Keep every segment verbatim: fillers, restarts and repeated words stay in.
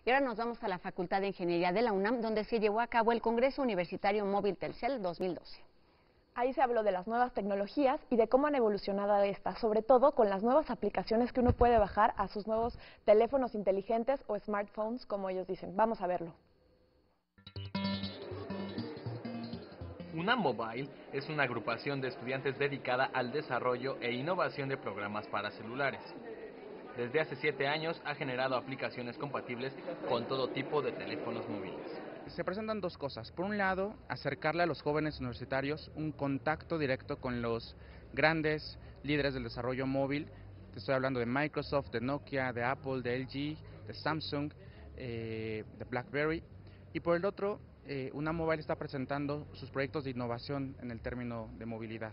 Y ahora nos vamos a la Facultad de Ingeniería de la UNAM, donde se llevó a cabo el Congreso Universitario Móvil Telcel dos mil doce. Ahí se habló de las nuevas tecnologías y de cómo han evolucionado estas, sobre todo con las nuevas aplicaciones que uno puede bajar a sus nuevos teléfonos inteligentes o smartphones, como ellos dicen. Vamos a verlo. UNAM Mobile es una agrupación de estudiantes dedicada al desarrollo e innovación de programas para celulares. Desde hace siete años ha generado aplicaciones compatibles con todo tipo de teléfonos móviles. Se presentan dos cosas. Por un lado, acercarle a los jóvenes universitarios un contacto directo con los grandes líderes del desarrollo móvil. Te estoy hablando de Microsoft, de Nokia, de Apple, de L G, de Samsung, eh, de BlackBerry. Y por el otro, eh, UNAM Mobile está presentando sus proyectos de innovación en el término de movilidad.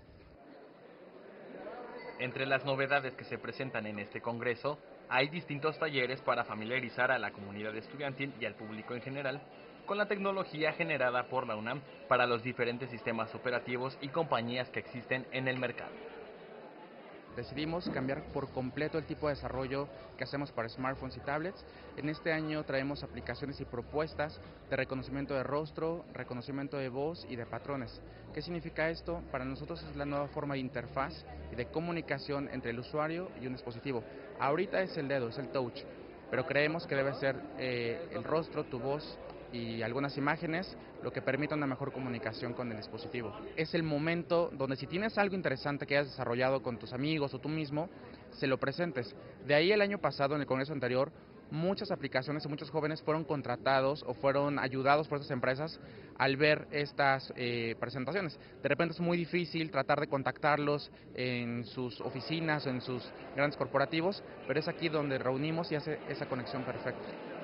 Entre las novedades que se presentan en este congreso, hay distintos talleres para familiarizar a la comunidad estudiantil y al público en general con la tecnología generada por la UNAM para los diferentes sistemas operativos y compañías que existen en el mercado. Decidimos cambiar por completo el tipo de desarrollo que hacemos para smartphones y tablets. En este año traemos aplicaciones y propuestas de reconocimiento de rostro, reconocimiento de voz y de patrones. ¿Qué significa esto? Para nosotros es la nueva forma de interfaz y de comunicación entre el usuario y un dispositivo. Ahorita es el dedo, es el touch, pero creemos que debe ser eh, el rostro, tu voz y algunas imágenes, lo que permite una mejor comunicación con el dispositivo. Es el momento donde si tienes algo interesante que hayas desarrollado con tus amigos o tú mismo, se lo presentes. De ahí el año pasado, en el congreso anterior, muchas aplicaciones y muchos jóvenes fueron contratados o fueron ayudados por esas empresas al ver estas eh, presentaciones. De repente es muy difícil tratar de contactarlos en sus oficinas o en sus grandes corporativos, pero es aquí donde reunimos y hace esa conexión perfecta.